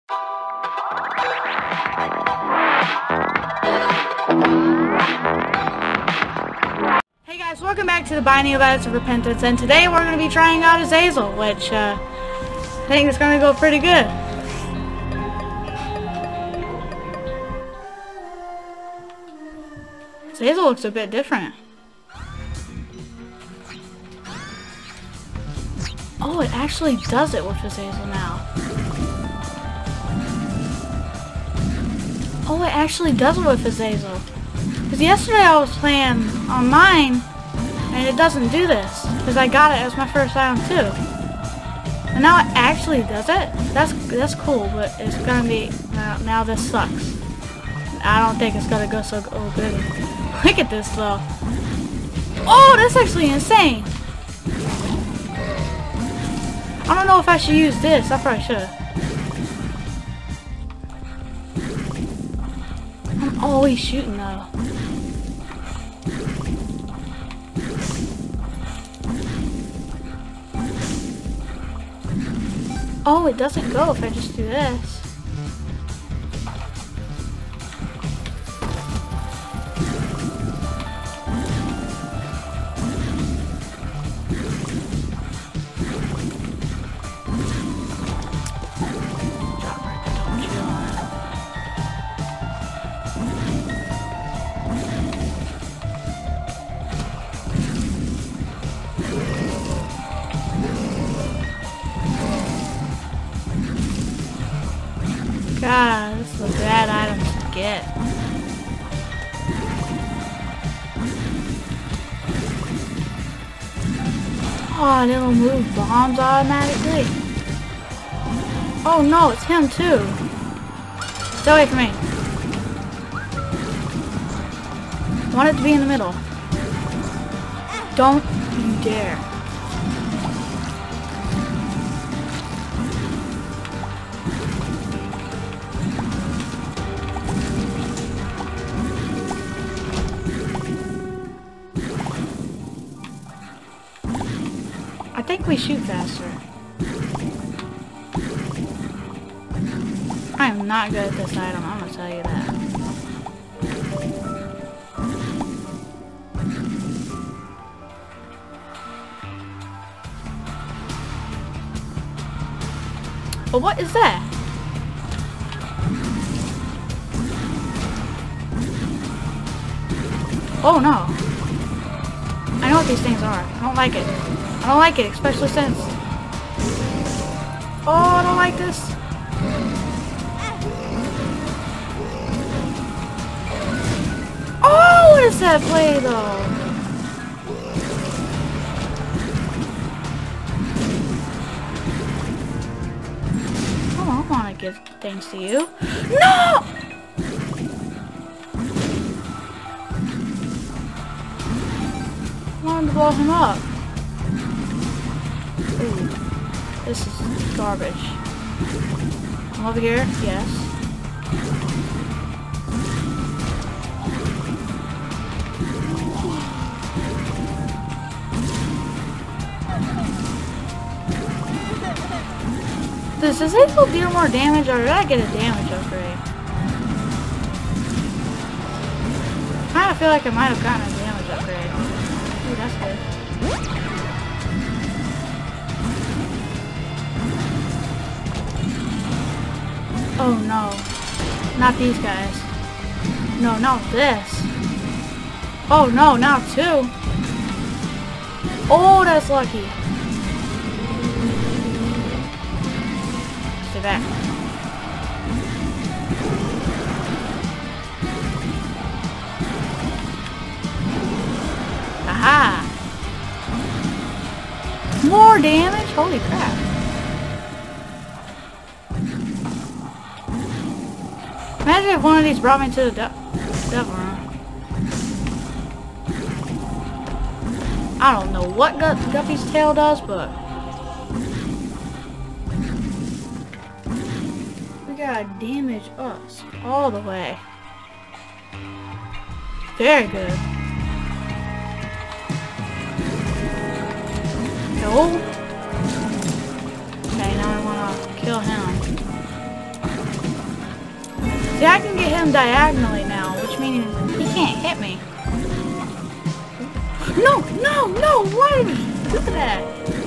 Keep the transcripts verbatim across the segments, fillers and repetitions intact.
Hey guys, welcome back to the Binding of Isaac of Repentance, and today we're going to be trying out Azazel, which uh, I think is going to go pretty good. Azazel looks a bit different. Oh, it actually does it with Azazel now. Oh, it actually does it with Azazel. Because yesterday I was playing on mine, and it doesn't do this. Because I got it as my first item too. And now it actually does it? That's that's cool, but it's gonna be, now, now this sucks. I don't think it's gonna go so oh, good. Look at this though. Oh, that's actually insane. I don't know if I should use this. I probably should. I'm always shooting though. Oh, it doesn't go if I just do this. God, this is a bad item to get. Oh, and it'll move bombs automatically. Oh no, it's him too. Stay away from me. I want it to be in the middle. Don't you dare. I think we shoot faster. I am not good at this item, I'm gonna tell you that. But what is that? Oh no. I know what these things are. I don't like it. I don't like it, especially since... Oh, I don't like this. Oh, what is that play, though? Oh, I want to give things to you. No! I wanted to blow him up. Ooh, this is garbage. I'm over here, yes. Does Azazel deal more damage, or did I get a damage upgrade? I kind of feel like I might have gotten a damage upgrade. Ooh, that's good. Oh no, not these guys. No, not this. Oh no, now two. Oh, that's lucky. Stay back. Aha! More damage? Holy crap. Imagine if one of these brought me to the de devil room. I don't know what Gu Guppy's tail does, but we gotta damage us all the way. Very good. No. Okay, now I wanna kill him. See, I can get him diagonally now, which means he can't hit me. No, no, no, why did he do that?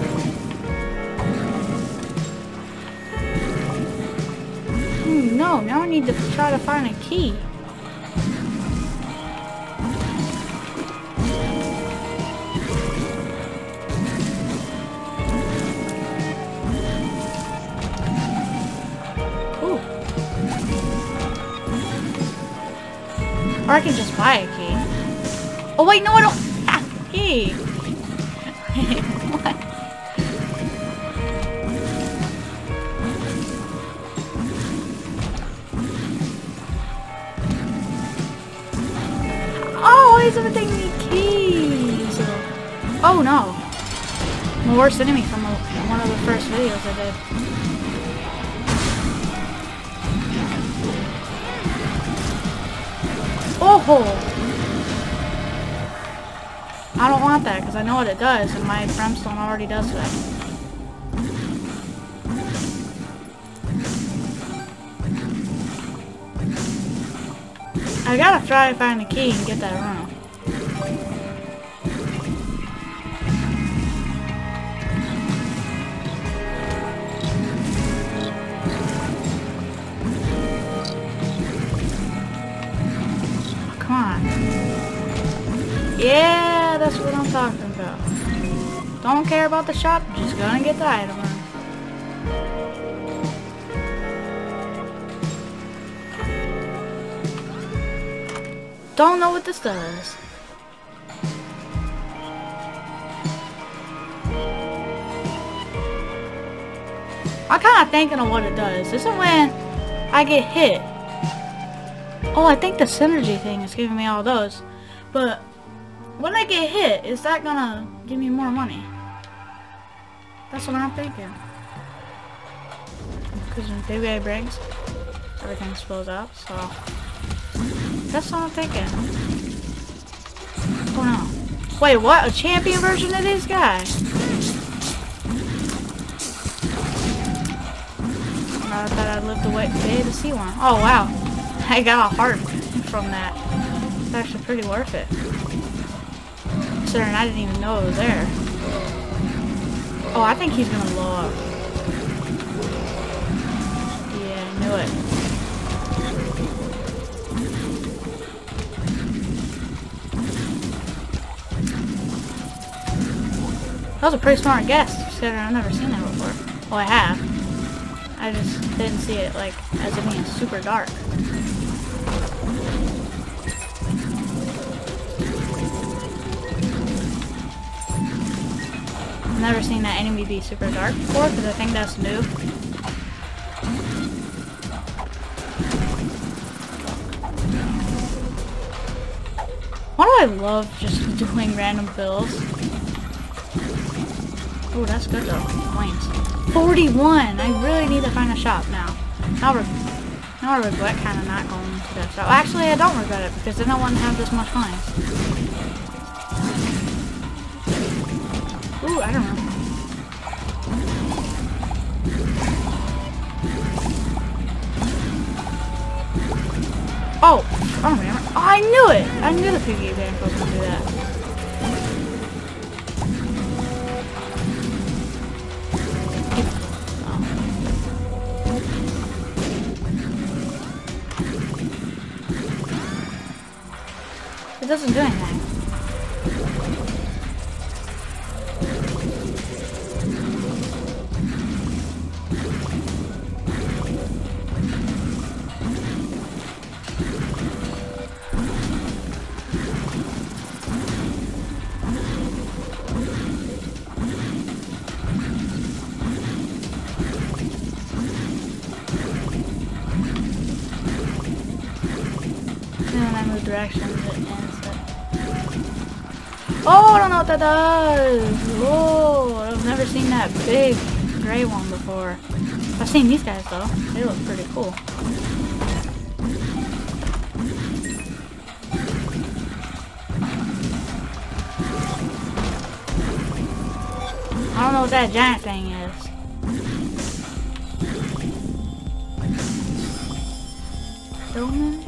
Hmm, no, now I need to try to find a key. Or I can just buy a key. Oh wait, no I don't have a key! What? Oh, he's gonna take me keys! Oh no! My worst enemy from a, one of the first videos I did. Oh! I don't want that because I know what it does and my brimstone already does that. I gotta try to find the key and get that room. Yeah, that's what I'm talking about. Don't care about the shop, just gonna get the item. Don't know what this does. I'm kinda thinking of what it does. This is when I get hit. Oh, I think the synergy thing is giving me all those. But when I get hit, is that gonna give me more money? That's what I'm thinking. Because when Big Bad breaks, everything spills out, so that's what I'm thinking. Oh no. Wait, what? A champion version of this guy? I thought I'd live the wait day to see one. Oh wow. I got a heart from that. It's actually pretty worth it. Considering I didn't even know it was there. Oh, I think he's gonna blow up. Yeah, I knew it. That was a pretty smart guess, considering I've never seen that before. Well, I have. I just didn't see it like as it being super dark. I've never seen that enemy be super dark before, because I think that's new. Why do I love just doing random fills? Oh, that's good though. Coins. forty-one! I really need to find a shop now. Now, re now I regret kind of not going to that shop. Actually, I don't regret it, because then I wouldn't have this much coins. Ooh, I don't know. Oh, I don't remember. Oh, I knew it! I knew the piggy bank was gonna do that. Oh. It doesn't do anything. Direction it ends it. Oh, I don't know what that does. Oh, I've never seen that big gray one before. I've seen these guys though. They look pretty cool. I don't know what that giant thing is. Hillman?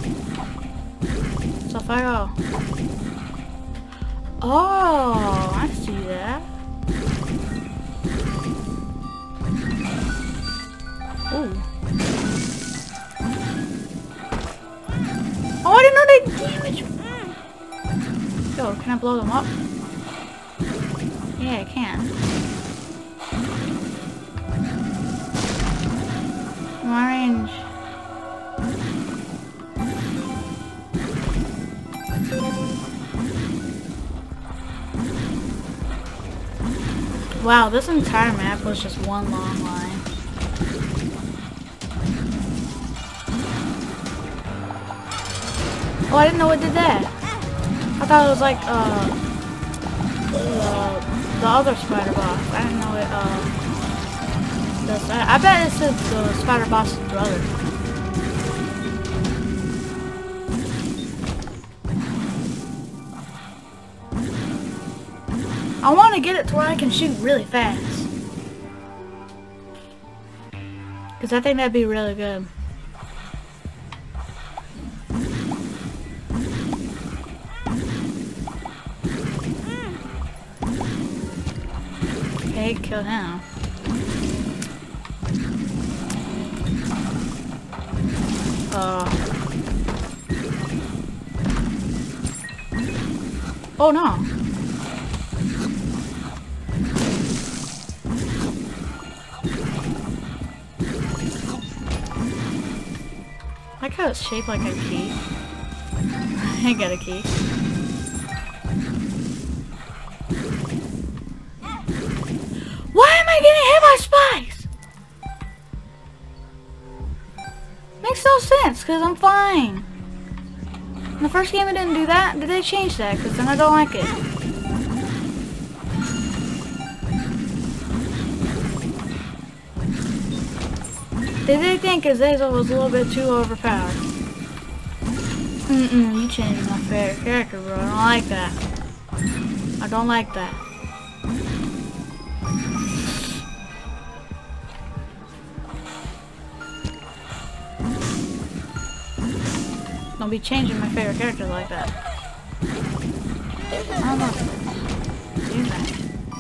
So if I go... Oh, I see that. Ooh. Oh, I didn't know they damage. Yo, can I blow them up? Yeah, I can. My range. Wow, this entire map was just one long line. Oh, I didn't know it did that. I thought it was like, uh, uh the other spider boss. I didn't know it, uh, does that. I bet it's the spider boss's brother. I want to get it to where I can shoot really fast. Because I think that'd be really good. Okay, kill him. Uh. Oh no. I like how it's shaped like a key. I got a key. Why am I getting hit by spikes? Makes no sense, because I'm fine. In the first game it didn't do that. Did they change that? Because then I don't like it. Did they think Azazel was a little bit too overpowered? Mm-mm, you changed my favorite character, bro. I don't like that. I don't like that. Don't be changing my favorite character like that. I don't know. Do that.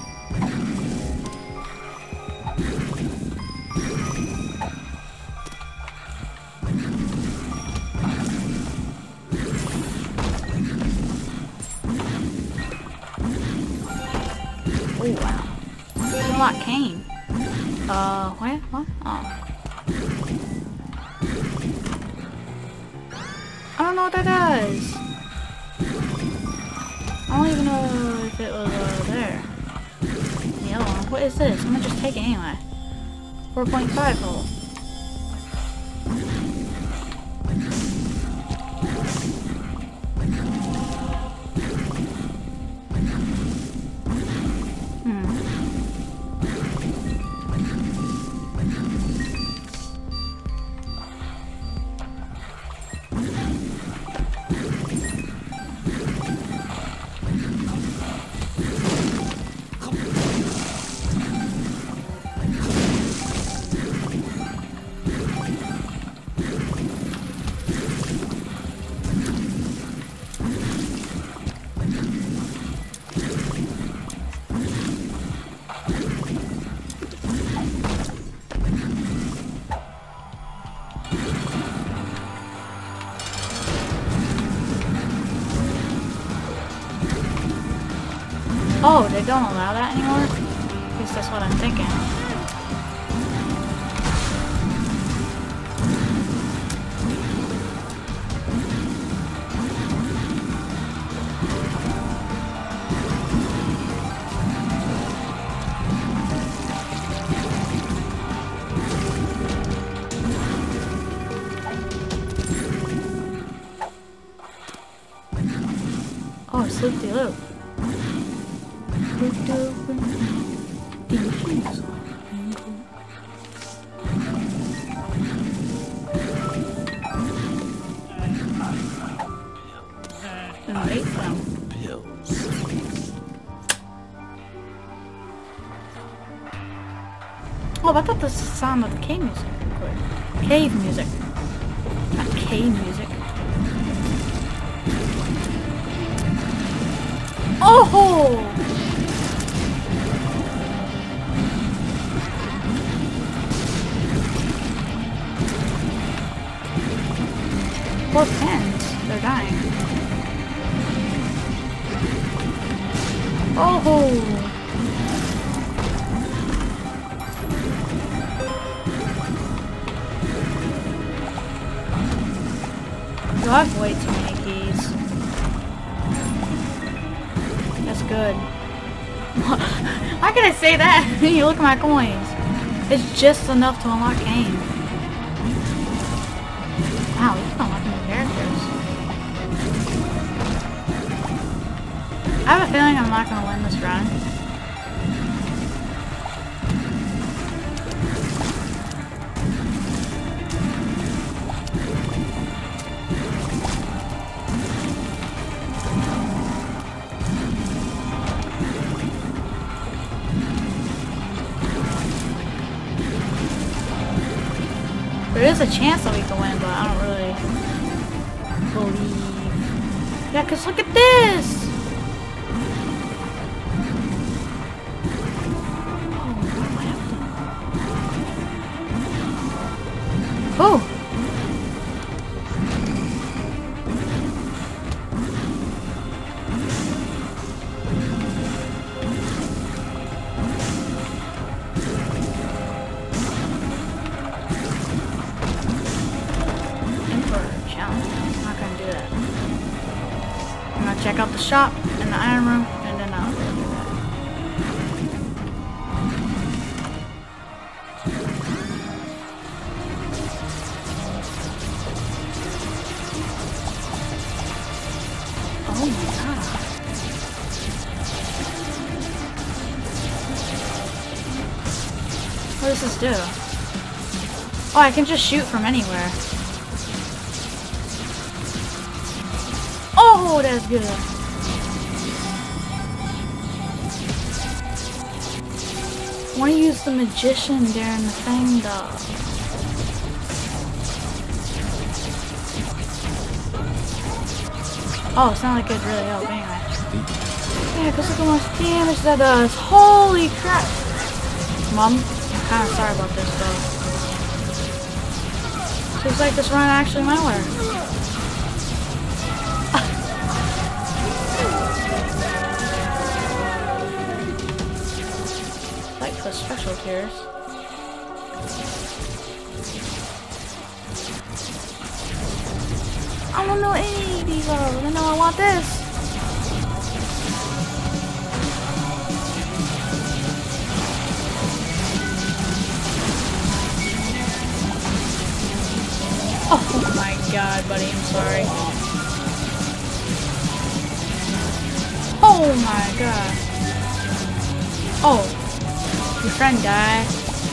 Oh wow. Unlock Kane. Uh, where? What? Oh. I don't know what that does. I don't even know if it was uh, there. The yellow one. What is this? I'm gonna just take it anyway. four point five volt. Oh, they don't allow that anymore? At least that's what I'm thinking. Oh, it's loop-de-loop. Oh, I thought this was the sound of the cave music. Cave music. Not cave. hey music. Oh! Poor pens, they're dying. Oh! Do I have way too many keys? That's good. How can I say that? You look at my coins. It's just enough to unlock game. Wow, we can unlock new characters. I have a feeling I'm not gonna win this run. There is a chance that we can win, but I don't really believe. Yeah, cause look at this! Oh! Check out the shop and the iron room, and then I'll do that. Oh my god. What does this do? Oh, I can just shoot from anywhere. Oh, that's good. I want to use the magician during the thing, though. Oh, it's not like it really helped anyway. Yeah, because look how much damage that does. Holy crap. Mom, I'm kind of sorry about this, though. Seems like this run actually might work. Special tears. I don't know any of these are. I know I want this. Oh my god, buddy, I'm sorry. Oh my god. Oh. Your friend died.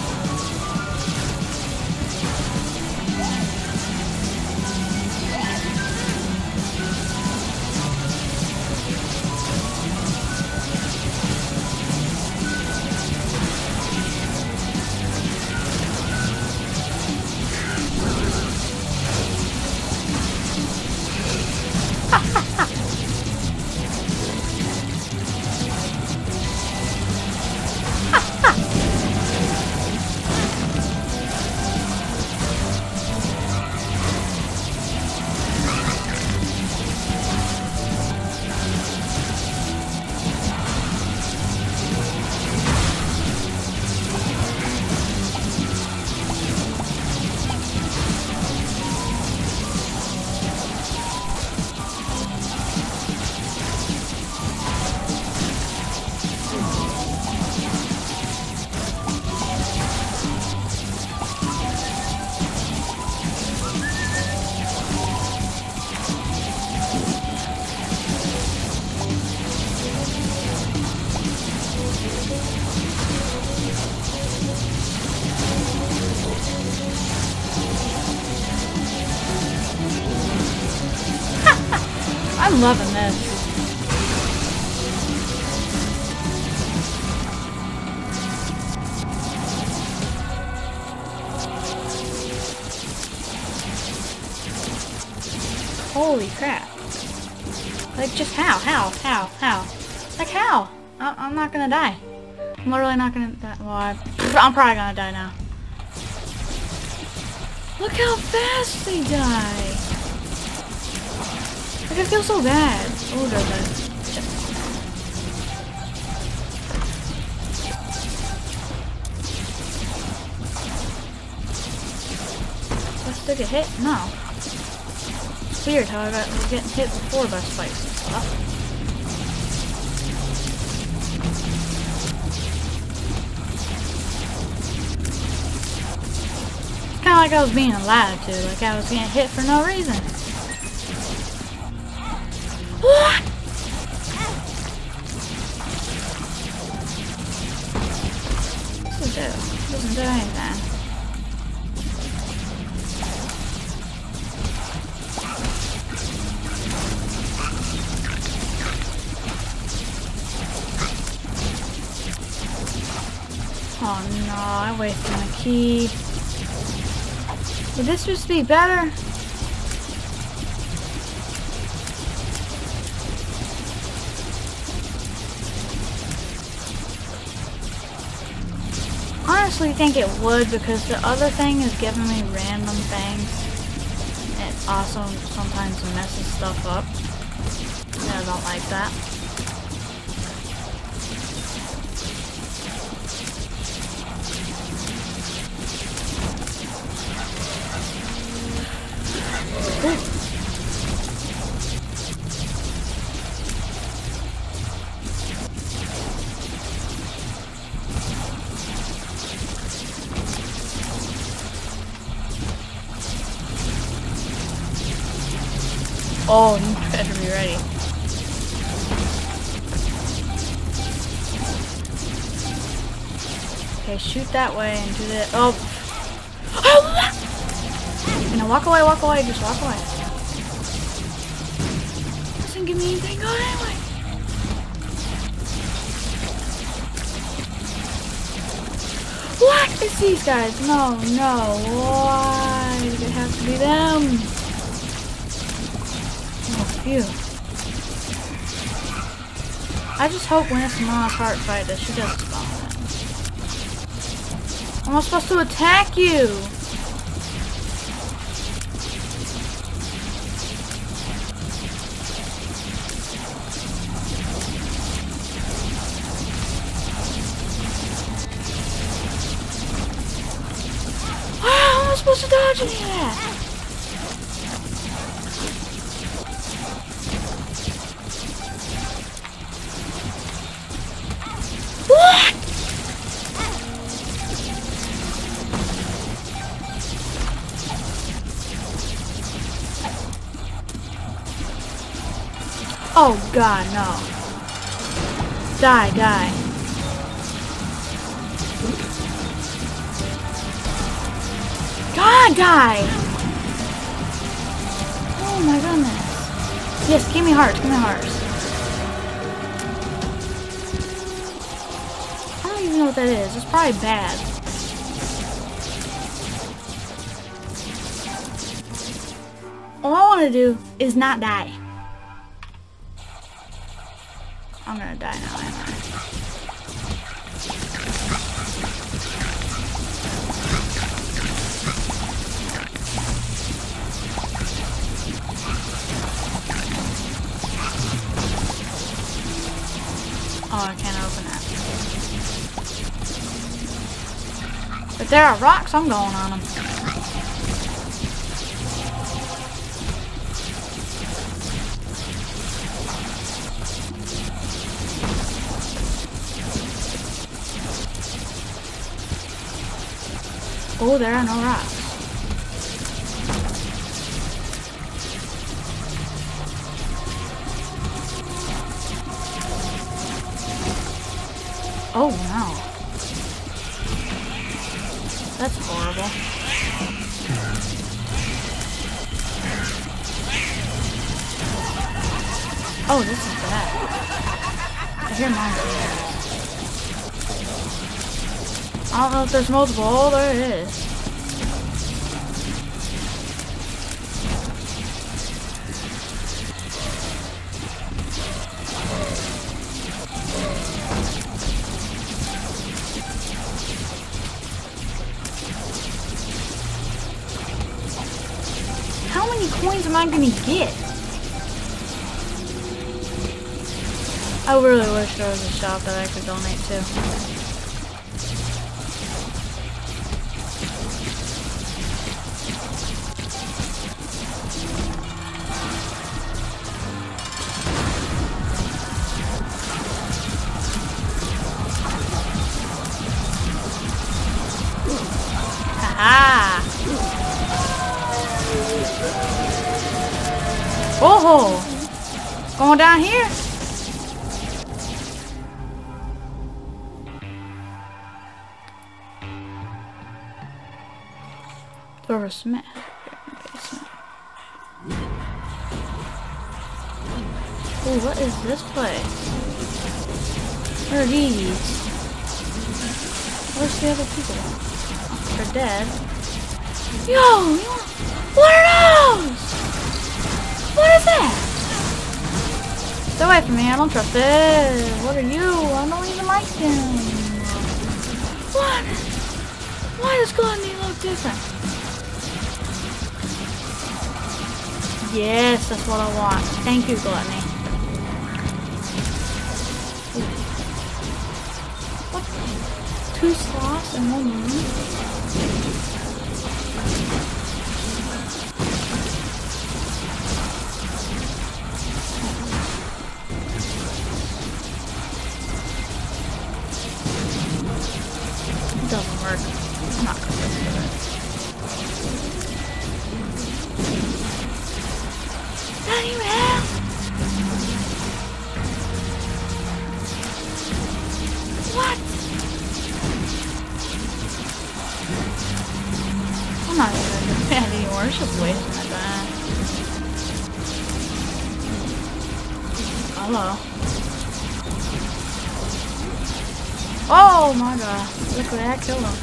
I'm loving this. Holy crap. Like, just how? How? How? How? Like, how? I I'm not gonna die. I'm literally not gonna die. Well, I I'm probably gonna die now. Look how fast they die. Like, I feel so bad. Oh, does it? Did I get hit? No. It's weird how I got was getting hit before by spikes and stuff. It's kinda like I was being lied to, like I was getting hit for no reason. What? What does it do? It doesn't do anything. Oh no, I wasted my key. Would this just be better? Honestly, I think it would because the other thing is giving me random things. And it also sometimes messes stuff up. And I don't like that. Oh, you better be ready. Okay, shoot that way and do that. Oh! Oh! You know, walk away, walk away, just walk away. Doesn't give me anything good anyway. What? It's these guys. No, no. Why did it have to be them? Phew. I just hope when it's a non-heart fight that she doesn't spawn it. I'm not supposed to attack you! Wow, I'm not supposed to dodge any of that! Oh god, no. Die, die. God, die! Oh my goodness. Yes, give me hearts, give me hearts. I don't even know what that is. It's probably bad. All I want to do is not die. I'm gonna die now, am I? Oh, I can't open that. If there are rocks, I'm going on them. Oh, there are no rocks. Oh no. That's horrible. Oh, this is bad. I hear monsters. I don't know if there's multiple. Oh, there it is. many coins am I gonna get? I really wish there was a shop that I could donate to. Ah! Oh! Going down here? Or a smith. Oh, what is this place? What are these? Where's the other people? Oh, they're dead. Yo! What are those? What is that? Stay away from me, I don't trust it. What are you? I don't even like them. What? Why does Gluttony look different? Yes, that's what I want. Thank you, Gluttony. What? Two sloths and one room? It doesn't work. I'm not gonna risk it. Not even half. What? I'm not even gonna defend anymore. It's just wasting my time. Hello. Oh my god. Look at that, killed him.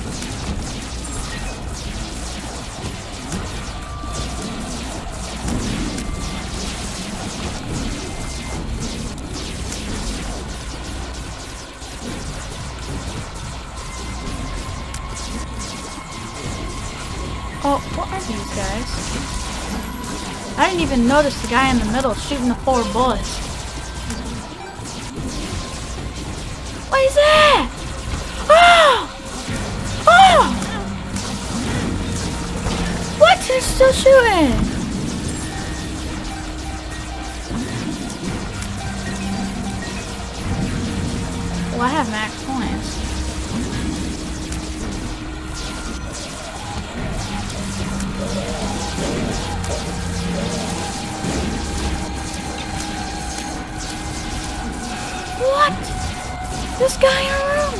Oh, what are these guys? I didn't even notice the guy in the middle shooting the four bullets. What is that? Oh! Oh! What? He's still shooting! Well, I have max points. What? This guy in a room?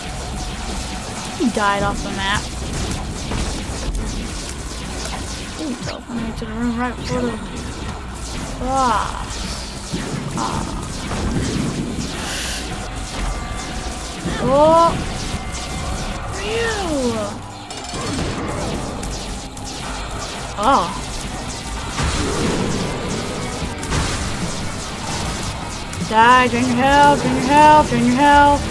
He died off the map. Ooh, teleported to the room right before the... Ah. Ah. Oh! Phew! Oh. Die, drain your health, drain your health, drain your health.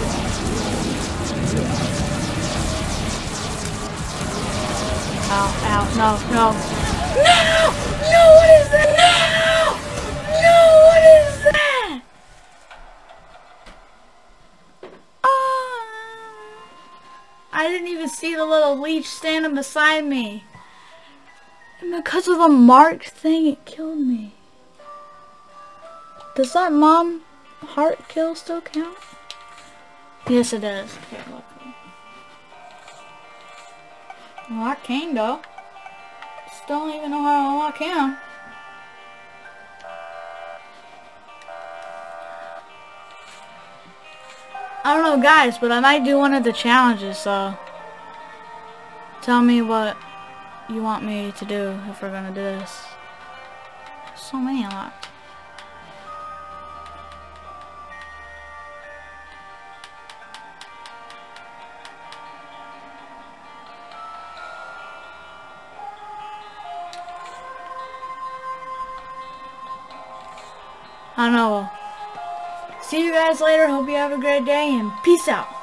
Ow, ow, no, no. No! No, what is that? No! No, what is that? Oh. I didn't even see the little leech standing beside me. And because of the marked thing, it killed me. Does that mom heart kill still count? Yes, it does. Okay, look. Unlock Cain though. Still don't even know how to unlock him. I don't know, guys, but I might do one of the challenges, so tell me what you want me to do if we're gonna do this. There's so many unlocked. I don't know. See you guys later. Hope you have a great day and peace out.